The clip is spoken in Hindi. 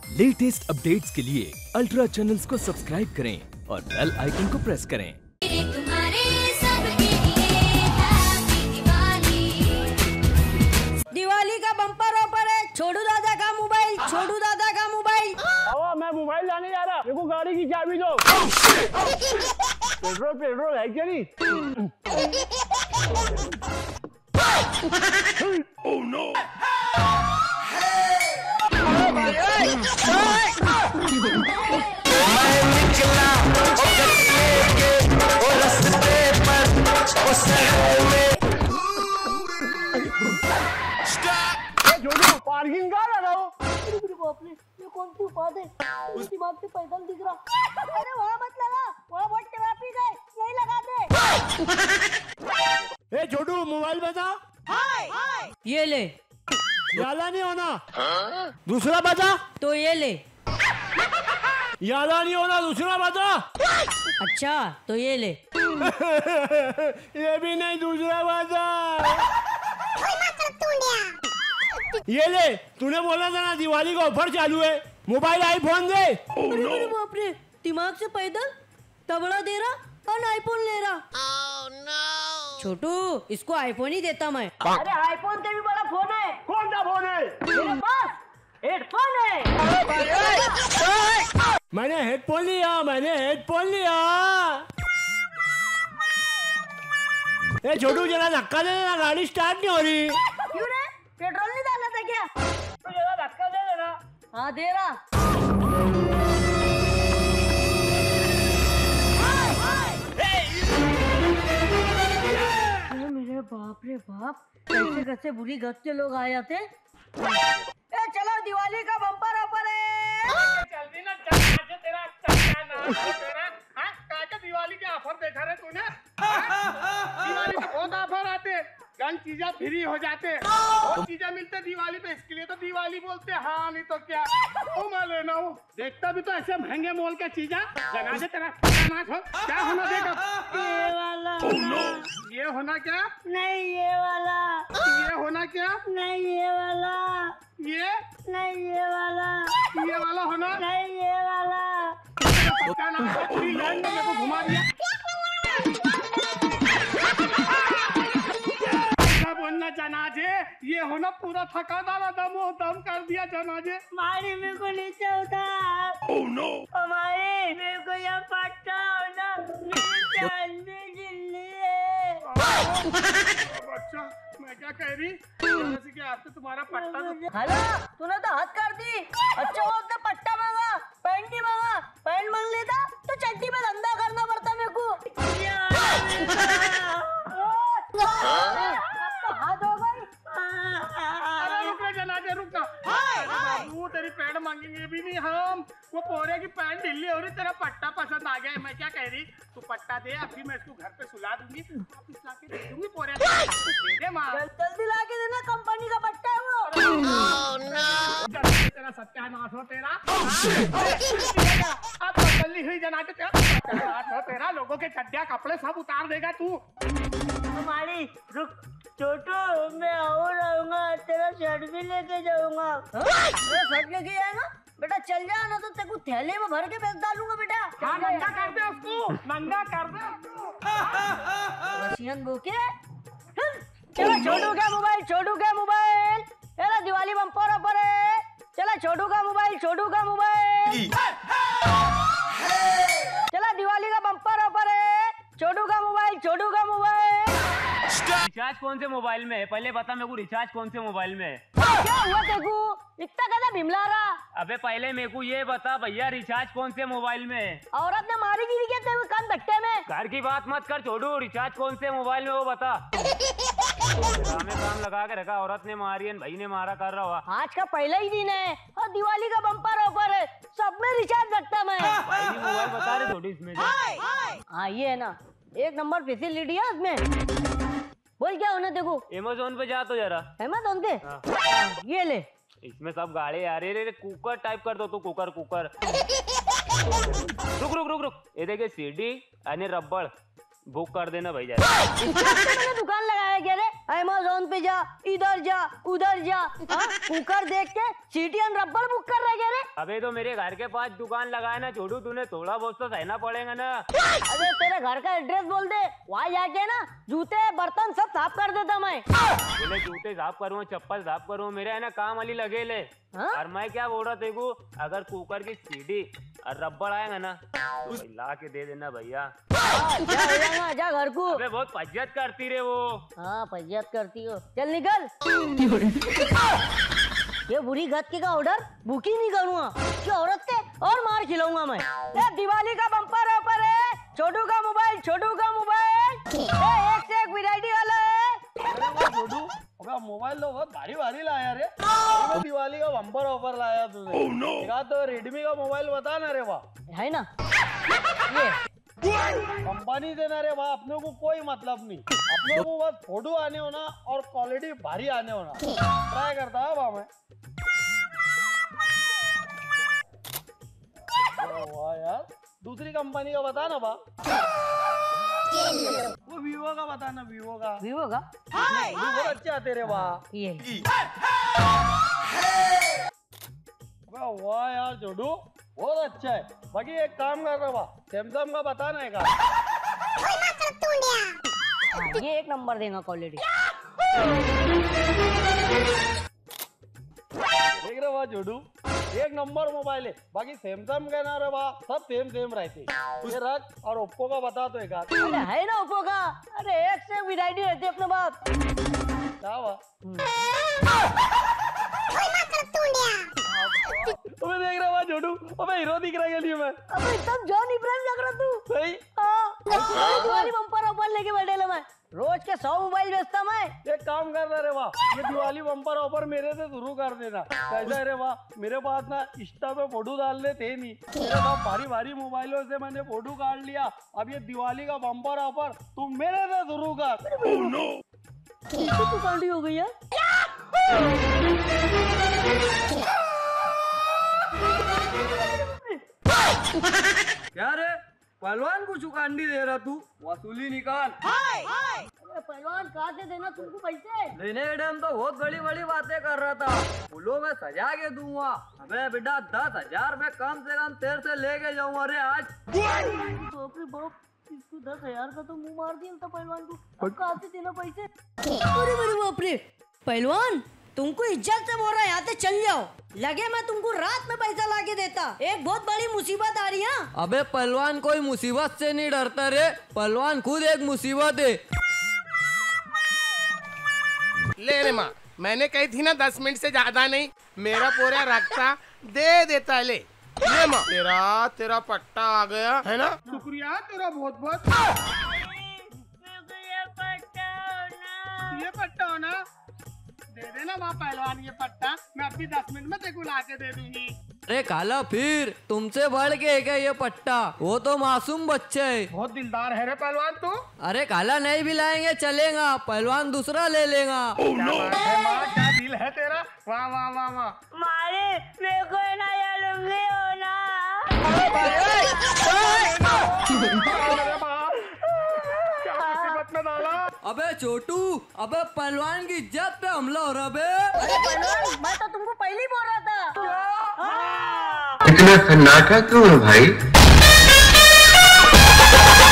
लेटेस्ट अपडेट्स के लिए अल्ट्रा चैनल्स को सब्सक्राइब करें और बेल आइकन को प्रेस करें। दिवाली का बम्पर ऑफर है, छोटू दादा का मोबाइल, छोटू दादा का मोबाइल। मैं मोबाइल लाने जा रहा, मेरे को गाड़ी की चाबी दो। पेट्रोल है क्या नहीं? Oh no! मैं निकला रास्ते पर पार्किंग कहाँ लगा हो? ये कौन सी बात है? उस दिमाग से पैदल दिख रहा। अरे वहाँ मत लगा, वहाँ बहुत ट्रैफिक है, यही लगा दे। ए छोटू मोबाइल बता। ये ले। याला नहीं होना। दूसरा बता। तो ये ले। याला नहीं होना, दूसरा बता। अच्छा तो ये ले। ये भी नहीं, दूसरा बता। ये ले, तूने बोला था ना दिवाली का ऑफर चालू है, मोबाइल आईफोन दे। अरे बाप रे, दिमाग से पैदल तबला दे रहा और आईफोन ले रहा। छोटू इसको आईफोन ही देता मैं। अरे आईफोन से भी बड़ा फोन है। कौन सा फोन है? मेरे पास हेडफोन है। मैंने हेडफोन लिया। ए छोटू जरा धक्का दे देना, गाड़ी स्टार्ट नहीं हो रही। क्यों रे, पेट्रोल नहीं डाला था क्या? तो जरा धक्का दे देना। हाँ दे रहा। मेरे बाप रे बाप, कैसे कैसे बुरी गत के लोग आ जाते। चलो दिवाली का बम्पर ऑफर है। जल्दी ना चल, आज तेरा चक्का ना तेरा। हाँ काका दिवाली के ऑफर देखा रे तूने? दिवाली पे बहुत ऑफर आते, गन चीजें फ्री हो जाते, बहुत चीजें मिलते दिवाली पे, इसके लिए तो दिवाली बोलते। हाँ नहीं तो क्या। ओ मैं लेना हूँ, देखता भी तो ऐसे महंगे मोल के चीजें। जगा दे तेरा नाश हो, क्या होना देगा? ये वाला ये होना क्या? नहीं, ये वाला ये होना क्या? नहीं, ये वाला ये नहीं, ये वाला होना नहीं, ये वाला। क्या नाम है? पूरी लैंड में मेरे को घुमा दिया। क्या बोलना जनाजे? ये होना पूरा थका डाला, दम कर दिया जनाजे। मारी मेरे को नीचे उतार। Oh no! हमारे मेरे को यहाँ पट्टा होना, मेरी जान भी जिल्ली है। अच्छा मैं क्या कह रही? जैसे कि आपसे तुम्हारा पट्टा तो... हेलो, तूने तो हद कर दी। अच्छा वो तो पट्टा मांगा, पैंट नहीं मांगा। पैंट मांग लेता तो चड्डी में धंधा करना पड़ता मेरे को। हाथ हो गई। अरे रुक रे जनाजे, रुक ना। तू तेरी पैंट मांगेंगे भी नहीं हम, वो पोरे की पैंट ढीली हो रही, तेरा पट्टा पसंद आ गया है। मैं क्या कह रही, तू पट्टा दे, अभी मैं इसको घर पे सुला दूंगी, वापस लाके दे दूंगी पोरे। दे माँ, जल्दी ला के देना, कंपनी का पट्टा है वो। तेरा सत्यानाश हो तेरा। अब तसल्ली हुई जनाजे, तेरा सत्यानाश हो तेरा। लोगों के चड्डिया कपड़े सब उतार देगा तू। हमारी रुक छोटू, मैं और रहूंगा, तेरा शर्ट भी लेके जाऊंगा। तेरा शर्ट लेके जाएगा बेटा? चल जा ना तो तेरे को थैले में भर के बेच डालूंगा बेटा। हाँ नंगा कर दे उसको, नंगा कर दे उसको। रसियन बोके। चलो छोटू का मोबाइल, छोटू का मोबाइल। चला दिवाली बम्पर ऑफर है। चला छोटू का मोबाइल, छोटू का मोबाइल। चला दिवाली का बम्पर ऑफर है, छोटू का मोबाइल, छोटू का मोबाइल। रिचार्ज कौन से मोबाइल में है? पहले बता मेरे को, रिचार्ज कौन से मोबाइल में है? क्या हुआ तेको? इतना कैसा भीमला रहा? अबे पहले मेरे को ये बता भैया, रिचार्ज कौन से मोबाइल में है? औरत ने मारी गिरी क्या तेरे कान धक्के में? घर की बात मत कर छोटू, रिचार्ज कौन से मोबाइल में वो बता। हमें काम लगा के रखा, औरत ने मारी है, भाई ने मारा कर रहा हुआ। आज का पहला ही दिन है और दिवाली का बम्पर ऑफर है, सब में रिचार्ज रखता मैं। भाई मोबाइल बता रहे छोटू इसमें। हाँ ये है ना, एक नंबर फैसिलिटी है उसमें। बोल क्या होना देखो। अमेज़न पे जा तो जरा। अमेज़न पे? ये ले। इसमें सब गाड़ी आ रही है। कुकर टाइप कर दो तू, कुकर। रुक। ये देखिए सीडी यानी रबड़, बुक कर देना भैया। मैंने दुकान लगाया क्या रे? अमेज़न पे जा, इधर जा, उधर जा, कुकर देख के सीटीएन रबड़ बुक कर रहा है क्या रे? अबे तो मेरे घर के पास दुकान लगाया ना छोटू, तूने थोड़ा बहुत तो सहना पड़ेगा ना। अरे तेरे घर का एड्रेस बोल दे, वहाँ जाके ना जूते बर्तन सब साफ कर देता मैं। बोले जूते साफ करूँ, चप्पल साफ करूँ, मेरे है ना काम वाली लगे ले। और मैं क्या बोल रहा तेको, अगर कुकर की सीढ़ी और रबड़ आएगा ना तो ला के दे देना भैया। जा घर को। अबे बहुत फज्जत करती रे वो। हाँ फज्जत करती हो, चल निकल। ये बुरी गत्ती का ऑर्डर बुक ही नहीं करूँगा, क्या औरत के और मार खिलाऊंगा मैं। ये दिवाली का बम्पर ऑफर है, छोटू का मोबाइल, छोटू का मोबाइल एक से एक वैरायटी वाला है। छोटू मोबाइल तो बहुत भारी भारी लाया रे। दिवाली का बम्पर ऑफर लाया तूने। तो रेडमी का मोबाइल बता ना रे वाह। है ना ये कंपनी देना रे वाह, अपने को कोई मतलब नहीं, अपने को बस फोटो आने होना और क्वालिटी भारी आने होना। ट्राई करता है वाह मैं। वाह यार, दूसरी कंपनी का बता ना वाह। वो वीवो का बता ना, वीवो का। वीवो का बहुत अच्छे आते रे वाह। ये वाह यार छोटू बहुत अच्छा है। बाकी एक काम कर रहा वाह, सैमसंग का बता ना एक। ये एक नंबर देगा क्वालिटी। देख रहे वाह छोटू, एक नंबर मोबाइल है। बाकी सैमसंग का ना रे वाह, सब सेम सेम रहते। ये रख, और ओप्पो का बता तो एक। अरे है ना ओप्पो का, अरे एक से वैरायटी रहती है अपने बाप। क्या हुआ? अबे देख रहा वाह छोटू, अबे हीरो दिख रहा है मैं। अबे एकदम जॉन इब्राहिम लग रहा तू। सही। दिवाली बम्पर ऑफर लेके बैठे ले मैं, रोज के 100 मोबाइल बेचता मैं। एक काम कर रहा रे वाह, ये दिवाली बम्पर ऑफर मेरे से शुरू कर देना। कैसा है रे वाह, मेरे पास ना इंस्टा पे फोटो डालने थे नहीं, मेरे पास भारी भारी मोबाइलों से मैंने फोटो काट लिया। अब ये दिवाली का बम्पर ऑफर तुम मेरे से शुरू कर। ओह नो, तो कांडी हो गई है। क्या रे पहलवान को चुकांडी दे रहा तू, वसूली निकाल। अरे पहलवान कहाँ से देना तुमको पैसे? लेने के टाइम तो बहुत बड़ी बड़ी बातें कर रहा था, फूलों में सजा के दूंगा। अबे बेटा 10,000 में कम से कम तेरे से लेके जाऊंगा रे आज। बाप रे बाप, इसको 10,000 का तो मुंह मार दिया था पहलवान को। अब कहाँ से देना पैसे? अरे अरे बाप रे पहलवान, तुमको इज्जत से बोल रहा है, यहाँ से चल जाओ, लगे मैं तुमको रात में पैसा ला के देता। एक बहुत बड़ी मुसीबत आ रही है। अबे पहलवान कोई मुसीबत से नहीं डरता रे, पहलवान खुद एक मुसीबत है। ले रे माँ, मैंने कही थी ना 10 मिनट से ज्यादा नहीं, मेरा पूरा रखता दे देता। ले माँ, तेरा पट्टा आ गया है ना। शुक्रिया तेरा बहुत बहुत। ये पट्टा हो ना, दे देना वहाँ पहलवान ये पट्टा, मैं अभी 10 मिनट में तेको ला के दे दूंगी। अरे काला फिर तुमसे बढ़ के है क्या ये पट्टा, वो तो मासूम बच्चे है। बहुत दिलदार है रे पहलवान तू। अरे काला नहीं भी लाएंगे चलेगा, पहलवान दूसरा ले लेगा। क्या बात है माँ, क्या दिल है तेरा, वाह वाह वाह वाह। मारे मेरे को ना ये लुंगी हो ना। क्या मुसीबत में डाला। अबे छोटू, अबे पहलवान की इज्जत पे हमला हो रहा बे। अरे पहलवान, मैं तो तुमको पहले ही बोल रहा था। इतना सन्नाटा क्यों है भाई?